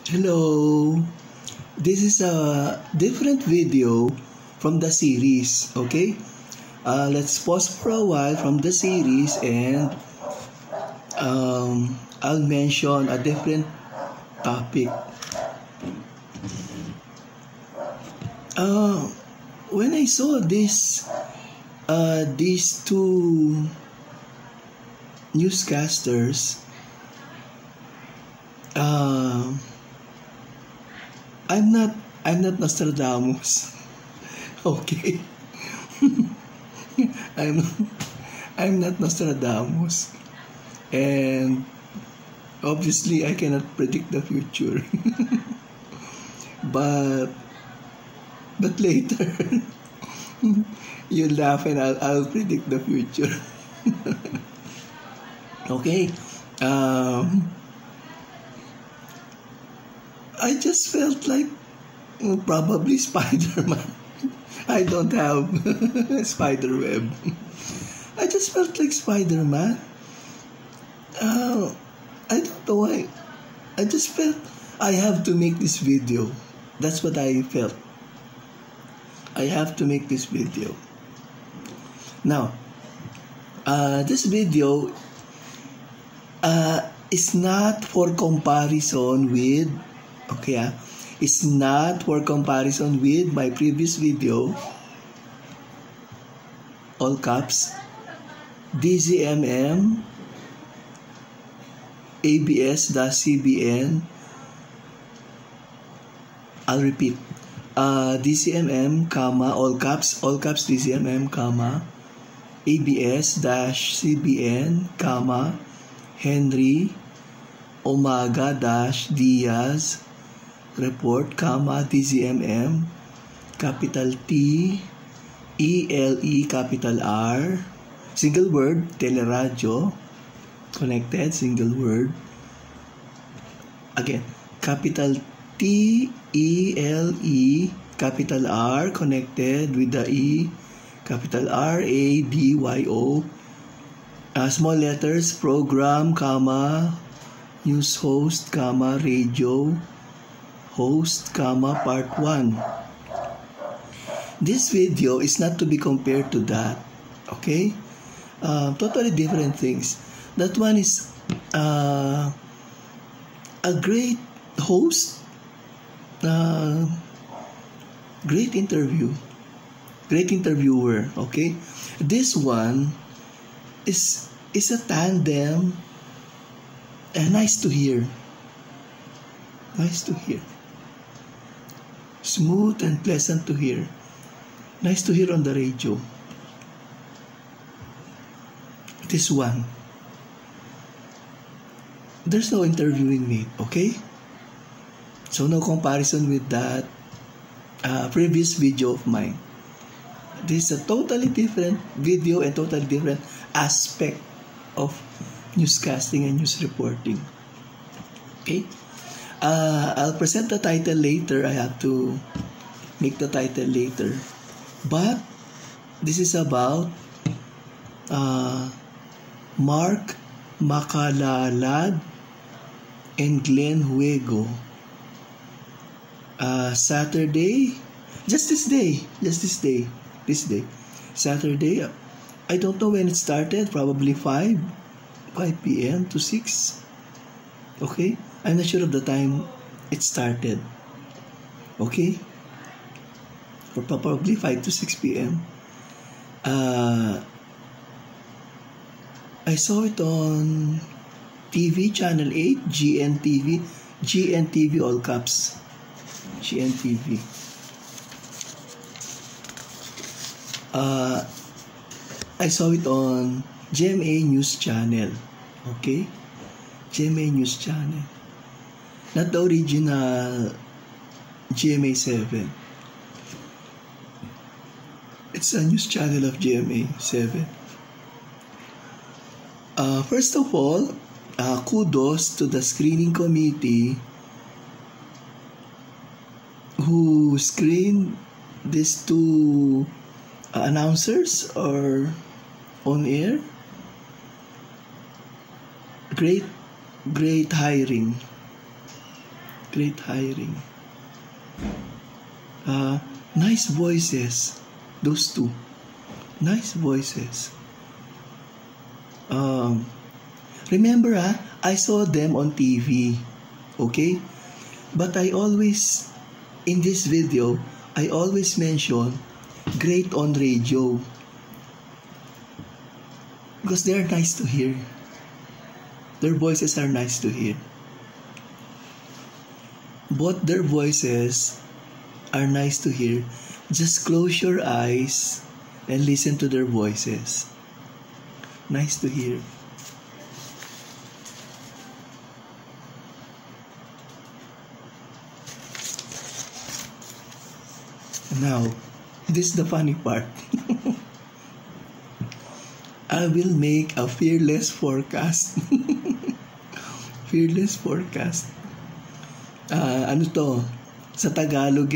Hello, this is a different video from the series, okay? Let's pause for a while from the series and I'll mention a different topic. When I saw these two newscasters, I'm not Nostradamus. Okay. I'm not Nostradamus. And obviously I cannot predict the future. but later you laugh and I'll predict the future. Okay. I just felt like probably Spider-Man. I don't have spider web. I just felt like Spider-Man. I don't know why. I just felt I have to make this video. That's what I felt. I have to make this video. Now, this video is not for comparison with it's not for comparison with my previous video, all caps, DZMM ABS-CBN. I'll repeat, DZMM, all caps DZMM, ABS-CBN, Henry, OMAGA-DIAZ Report, DZMM, capital T, ELE, capital R, single word, TeleRadyo, connected, single word. Again, capital T, ELE, capital R, connected with the E, capital RADYO, small letters, program, news host, radio host, part 1. This video is not to be compared to that, okay? Totally different things. That one is a great host, great interviewer, okay? This one is a tandem, and nice to hear. Smooth and pleasant to hear. Nice to hear on the radio. This one, there's no interviewing me, okay? So no comparison with that previous video of mine. This is a totally different video and totally different aspect of newscasting and news reporting. Okay? I'll present the title later. I have to make the title later. But this is about MAKALALAD and GLEN HUEGO. Saturday, this day, Saturday. I don't know when it started. Probably 5 p.m. to 6. Okay, I'm not sure of the time it started. Okay, or probably 5 to 6 p.m. I saw it on TV, Channel 8, GNTV, all caps, GNTV. I saw it on GMA News Channel. Okay, GMA News Channel, not the original GMA-7. It's a news channel of GMA-7. First of all, kudos to the screening committee who screened these two announcers or on air. Great hiring. Great hiring. Nice voices. Those two. Nice voices. Remember, I saw them on TV. Okay? But I always, in this video, I always mention great on radio. Because they're nice to hear. Their voices are nice to hear. Both their voices are nice to hear. Just close your eyes and listen to their voices. Nice to hear. Now, this is the funny part. I will make a fearless forecast. Fearless forecast. Ano to? Sa Tagalog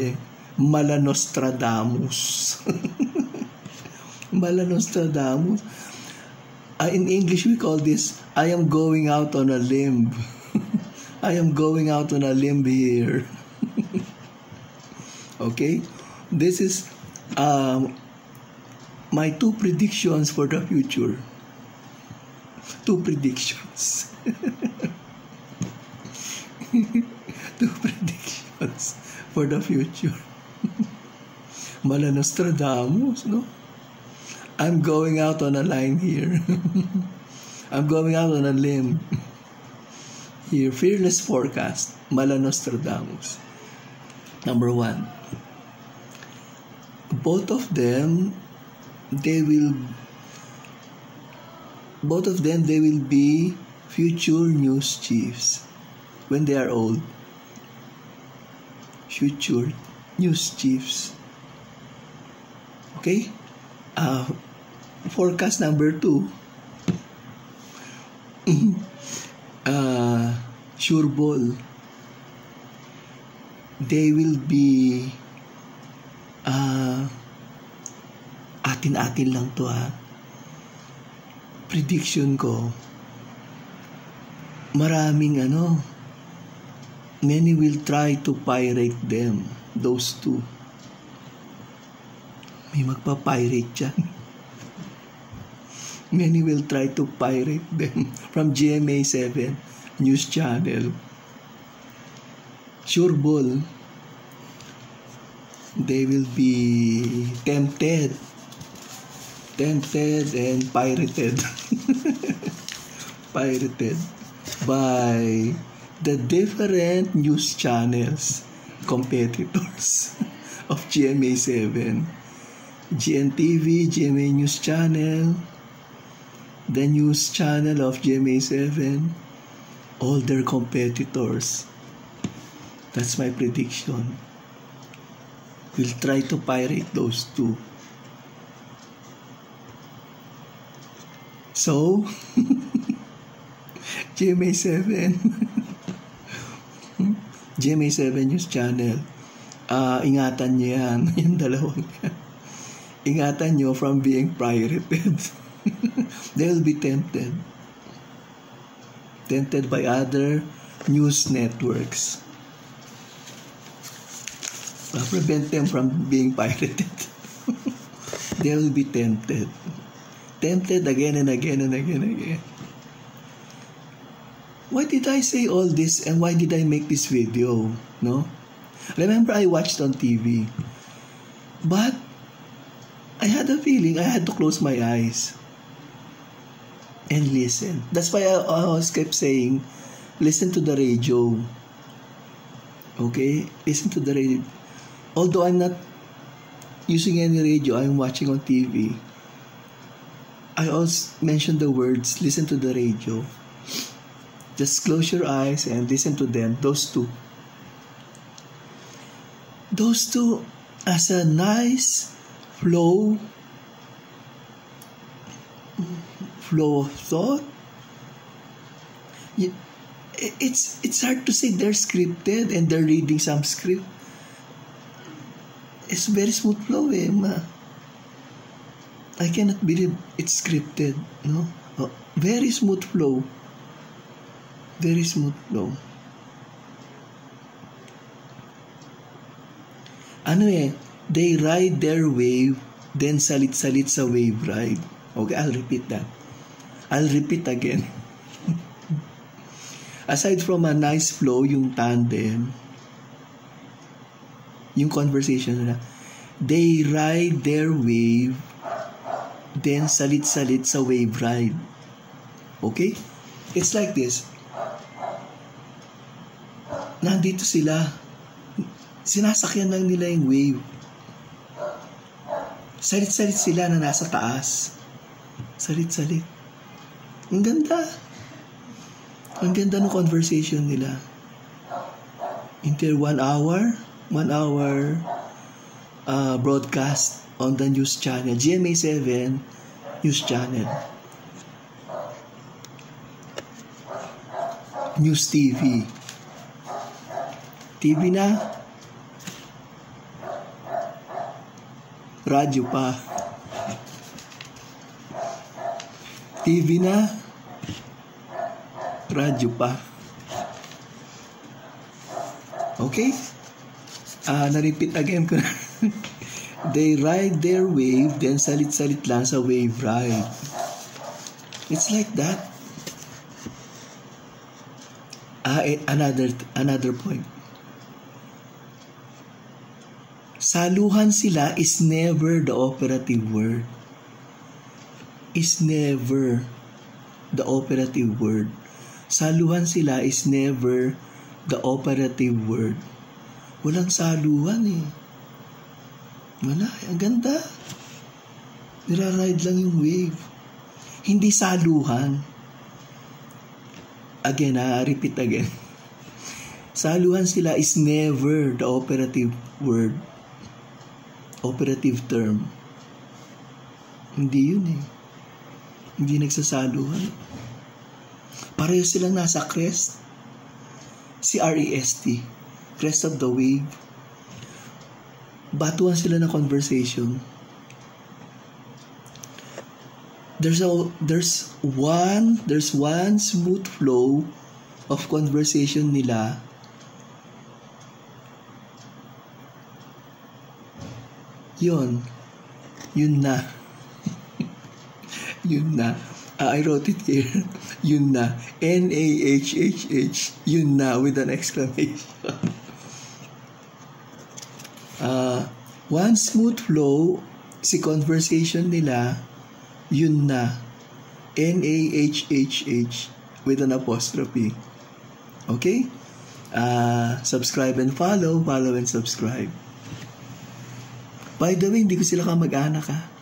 Malanostradamus. Malanostradamus. In English we call this, I am going out on a limb. I am going out on a limb here. Okay? This is my two predictions for the future. Two predictions. Two predictions for the future. Malanostradamus, no? I'm going out on a line here. I'm going out on a limb. Here, fearless forecast. Malanostradamus. Number 1. Both of them, they will be future news chiefs when they are old. Future news chiefs. Okay? Forecast number 2. Sure ball. They will be atin-atin lang to prediction ko, maraming many will try to pirate them, those two. May magpa-pirate dyan. Many will try to pirate them from GMA-7 news channel. Sure ball, they will be tempted and pirated pirated by the different news channels, competitors of GMA-7, GNTV, GMA News Channel, the news channel of GMA-7, all their competitors. That's my prediction. We'll try to pirate those two. So, GMA-7 GMA-7 News Channel, ingatan nyo yan, yung dalawang yan. Ingatan nyo from being pirated. They'll be tempted by other news networks. Prevent them from being pirated. They'll be tempted again and again and again and again. Why did I say all this and why did I make this video? No? Remember, I watched on TV, but I had a feeling I had to close my eyes and listen. That's why I kept saying, listen to the radio. Okay? Listen to the radio. Although I'm not using any radio, I'm watching on TV. I also mentioned the words, listen to the radio. Just close your eyes and listen to them, those two. Those two as a nice flow of thought. It's hard to say they're scripted and they're reading some script. It's very smooth flow, I cannot believe it's scripted, no? Very smooth flow. Very smooth flow. They ride their wave, then salit-salit sa wave ride. Okay, I'll repeat that. I'll repeat again. Aside from a nice flow, yung tandem, yung conversation nila, they ride their wave, then salit-salit sa wave ride. Okay? It's like this. Nandito sila. Sinasakyan lang nila yung wave. Salit-salit sila na nasa taas. Salit-salit. Ang ganda. Ang ganda ng conversation nila. Until 1 hour broadcast on the news channel, GMA-7 news channel. News TV. TV na. Radyo pa. TV na. Radyo pa. Okay? Na-repeat again ko na. They ride their wave, then salit-salit lang sa wave ride. It's like that. Another point. Saluhan sila is never the operative word. Is never the operative word. Saluhan sila is never the operative word. Walang saluhan eh. Wala. Ang ganda. Niraride lang yung wave. Hindi saluhan. Again, repeat again. Saluhan sila is never the operative word. Operative term. Hindi yun eh. Hindi nagsasaluhan. Pareho silang nasa crest. C-R-E-S-T. Crest of the wave. Batuan sila ng conversation. There's one smooth flow of conversation nila. Yun na. Yun na. I wrote it here. Yun na. N-A-H-H-H. Yun na with an exclamation. One smooth flow, si conversation nila, yun na. N-A-H-H-H with an apostrophe. Okay? Subscribe and follow and subscribe. By the way, hindi ko sila kamag-anak ha.